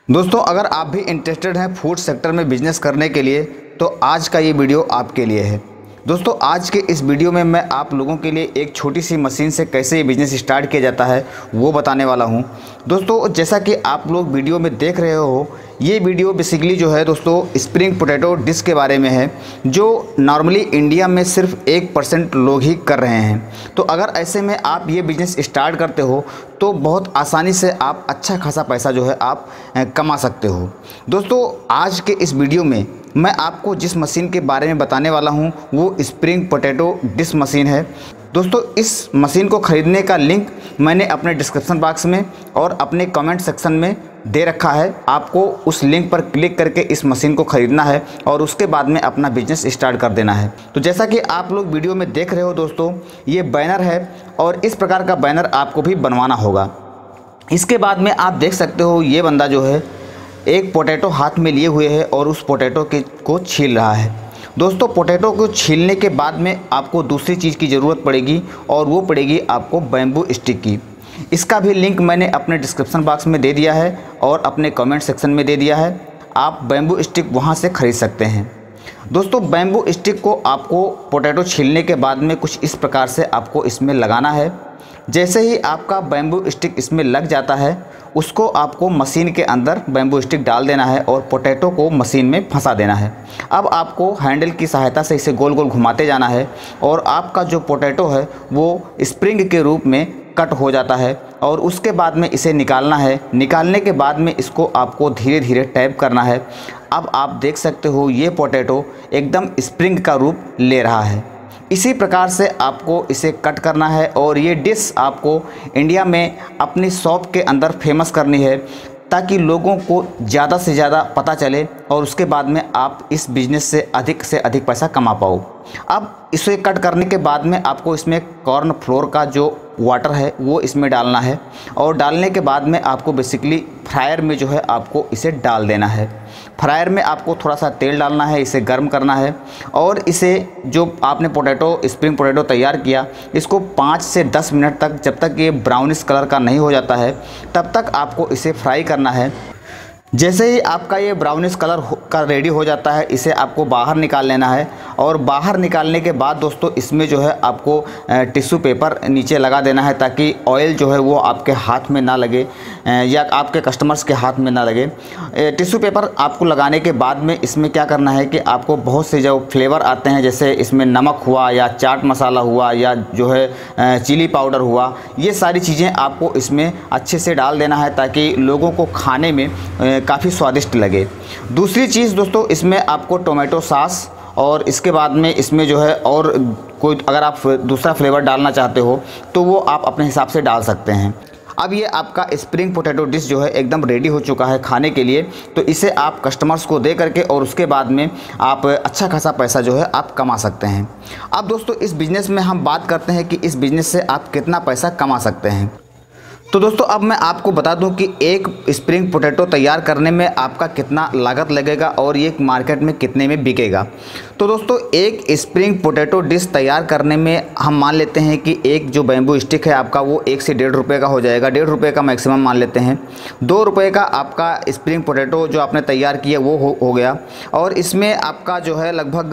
दोस्तों, अगर आप भी इंटरेस्टेड हैं फूड सेक्टर में बिजनेस करने के लिए तो आज का ये वीडियो आपके लिए है। दोस्तों, आज के इस वीडियो में मैं आप लोगों के लिए एक छोटी सी मशीन से कैसे ये बिज़नेस स्टार्ट किया जाता है वो बताने वाला हूँ। दोस्तों, जैसा कि आप लोग वीडियो में देख रहे हो, ये वीडियो बेसिकली जो है दोस्तों स्प्रिंग पोटैटो डिश के बारे में है, जो नॉर्मली इंडिया में सिर्फ 1% लोग ही कर रहे हैं। तो अगर ऐसे में आप ये बिज़नेस स्टार्ट करते हो तो बहुत आसानी से आप अच्छा खासा पैसा जो है आप कमा सकते हो। दोस्तों, आज के इस वीडियो में मैं आपको जिस मशीन के बारे में बताने वाला हूं वो स्प्रिंग पोटैटो डिश मशीन है। दोस्तों, इस मशीन को ख़रीदने का लिंक मैंने अपने डिस्क्रिप्शन बॉक्स में और अपने कमेंट सेक्शन में दे रखा है। आपको उस लिंक पर क्लिक करके इस मशीन को ख़रीदना है और उसके बाद में अपना बिजनेस स्टार्ट कर देना है। तो जैसा कि आप लोग वीडियो में देख रहे हो दोस्तों, ये बैनर है और इस प्रकार का बैनर आपको भी बनवाना होगा। इसके बाद में आप देख सकते हो ये बंदा जो है एक पोटैटो हाथ में लिए हुए है और उस पोटैटो को छील रहा है। दोस्तों, पोटैटो को छीलने के बाद में आपको दूसरी चीज़ की ज़रूरत पड़ेगी और वो पड़ेगी आपको बैम्बू स्टिक की। इसका भी लिंक मैंने अपने डिस्क्रिप्शन बॉक्स में दे दिया है और अपने कमेंट सेक्शन में दे दिया है। आप बैम्बू स्टिक वहाँ से ख़रीद सकते हैं। दोस्तों, बैम्बू स्टिक को आपको पोटैटो छीलने के बाद में कुछ इस प्रकार से आपको इसमें लगाना है। जैसे ही आपका बैम्बू स्टिक इसमें लग जाता है, उसको आपको मशीन के अंदर बैम्बू स्टिक डाल देना है और पोटैटो को मशीन में फंसा देना है। अब आपको हैंडल की सहायता से इसे गोल गोल घुमाते जाना है और आपका जो पोटैटो है वो स्प्रिंग के रूप में कट हो जाता है और उसके बाद में इसे निकालना है। निकालने के बाद में इसको आपको धीरे धीरे टैप करना है। अब आप देख सकते हो ये पोटैटो एकदम स्प्रिंग का रूप ले रहा है। इसी प्रकार से आपको इसे कट करना है और ये डिश आपको इंडिया में अपनी शॉप के अंदर फेमस करनी है ताकि लोगों को ज़्यादा से ज़्यादा पता चले और उसके बाद में आप इस बिज़नेस से अधिक पैसा कमा पाओ। अब इसे कट करने के बाद में आपको इसमें कॉर्न फ्लोर का जो वाटर है वो इसमें डालना है और डालने के बाद में आपको बेसिकली फ्रायर में जो है आपको इसे डाल देना है। फ्रायर में आपको थोड़ा सा तेल डालना है, इसे गर्म करना है और इसे जो आपने स्प्रिंग पोटैटो तैयार किया, इसको 5 से 10 मिनट तक, जब तक ये ब्राउनिश कलर का नहीं हो जाता है तब तक आपको इसे फ्राई करना है। जैसे ही आपका ये ब्राउनिश कलर का रेडी हो जाता है, इसे आपको बाहर निकाल लेना है और बाहर निकालने के बाद दोस्तों इसमें जो है आपको टिश्यू पेपर नीचे लगा देना है ताकि ऑयल जो है वो आपके हाथ में ना लगे या आपके कस्टमर्स के हाथ में ना लगे। टिश्यू पेपर आपको लगाने के बाद में इसमें क्या करना है कि आपको बहुत से जो फ्लेवर आते हैं, जैसे इसमें नमक हुआ या चाट मसाला हुआ या जो है चिली पाउडर हुआ, ये सारी चीज़ें आपको इसमें अच्छे से डाल देना है ताकि लोगों को खाने में काफ़ी स्वादिष्ट लगे। दूसरी चीज़ दोस्तों, इसमें आपको टोमेटो सॉस और इसके बाद में इसमें जो है और कोई अगर आप दूसरा फ्लेवर डालना चाहते हो तो वो आप अपने हिसाब से डाल सकते हैं। अब ये आपका स्प्रिंग पोटैटो डिश जो है एकदम रेडी हो चुका है खाने के लिए। तो इसे आप कस्टमर्स को दे करके और उसके बाद में आप अच्छा खासा पैसा जो है आप कमा सकते हैं। अब दोस्तों, इस बिज़नेस में हम बात करते हैं कि इस बिज़नेस से आप कितना पैसा कमा सकते हैं। तो दोस्तों, अब मैं आपको बता दूं कि एक स्प्रिंग पोटैटो तैयार करने में आपका कितना लागत लगेगा और ये मार्केट में कितने में बिकेगा। तो दोस्तों, एक स्प्रिंग पोटैटो डिश तैयार करने में हम मान लेते हैं कि एक जो बैम्बू स्टिक है आपका वो 1 से 1.5 रुपये का हो जाएगा। 1.5 रुपये का मैक्सिमम मान लेते हैं। 2 रुपये का आपका स्प्रिंग पोटैटो जो आपने तैयार किया वो हो गया और इसमें आपका जो है लगभग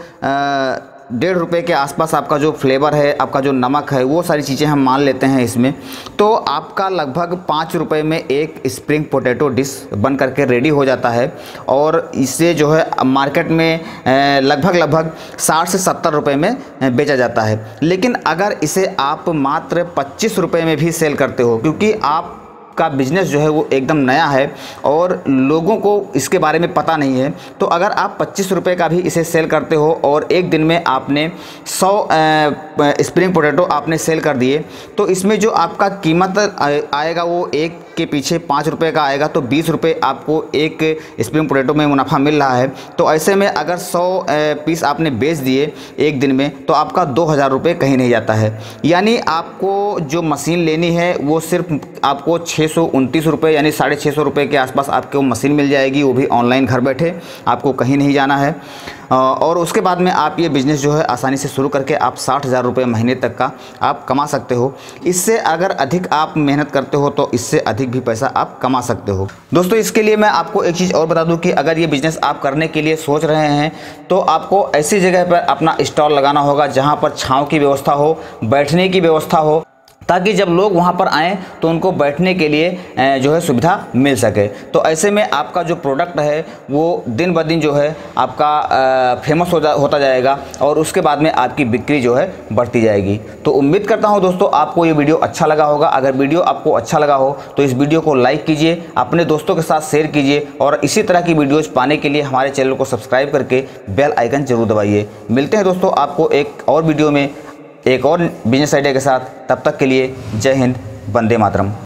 1.5 रुपये के आसपास आपका जो फ्लेवर है, आपका जो नमक है, वो सारी चीज़ें हम मान लेते हैं इसमें। तो आपका लगभग 5 रुपये में एक स्प्रिंग पोटैटो डिश बन करके रेडी हो जाता है और इसे जो है मार्केट में लगभग 60 से 70 रुपये में बेचा जाता है। लेकिन अगर इसे आप मात्र 25 रुपये में भी सेल करते हो, क्योंकि आप का बिज़नेस जो है वो एकदम नया है और लोगों को इसके बारे में पता नहीं है, तो अगर आप 25 रुपये का भी इसे सेल करते हो और एक दिन में आपने 100 स्प्रिंग पोटैटो आपने सेल कर दिए, तो इसमें जो आपका कीमत आएगा वो एक के पीछे 5 रुपये का आएगा। तो 20 रुपये आपको एक स्प्रिंग पोटैटो में मुनाफा मिल रहा है। तो ऐसे में अगर 100 पीस आपने बेच दिए एक दिन में तो आपका 2000 रुपये कहीं नहीं जाता है। यानी आपको जो मशीन लेनी है वो सिर्फ आपको 629 रुपये यानी 650 रुपये के आसपास आपको मशीन मिल जाएगी, वो भी ऑनलाइन घर बैठे, आपको कहीं नहीं जाना है। और उसके बाद में आप ये बिज़नेस जो है आसानी से शुरू करके आप 60,000 रुपये महीने तक का आप कमा सकते हो। इससे अगर अधिक आप मेहनत करते हो तो इससे अधिक भी पैसा आप कमा सकते हो। दोस्तों इसके लिए मैं आपको एक चीज़ और बता दूं कि अगर ये बिज़नेस आप करने के लिए सोच रहे हैं तो आपको ऐसी जगह पर अपना स्टॉल लगाना होगा जहां पर छांव की व्यवस्था हो, बैठने की व्यवस्था हो, ताकि जब लोग वहां पर आएँ तो उनको बैठने के लिए जो है सुविधा मिल सके। तो ऐसे में आपका जो प्रोडक्ट है वो दिन ब दिन जो है आपका फेमस होता जाएगा और उसके बाद में आपकी बिक्री जो है बढ़ती जाएगी। तो उम्मीद करता हूं दोस्तों आपको ये वीडियो अच्छा लगा होगा। अगर वीडियो आपको अच्छा लगा हो तो इस वीडियो को लाइक कीजिए, अपने दोस्तों के साथ शेयर कीजिए और इसी तरह की वीडियोज़ पाने के लिए हमारे चैनल को सब्सक्राइब करके बेल आइकन जरूर दबाइए। मिलते हैं दोस्तों आपको एक और वीडियो में एक और बिजनेस आइडिया के साथ। तब तक के लिए जय हिंद, वंदे मातरम।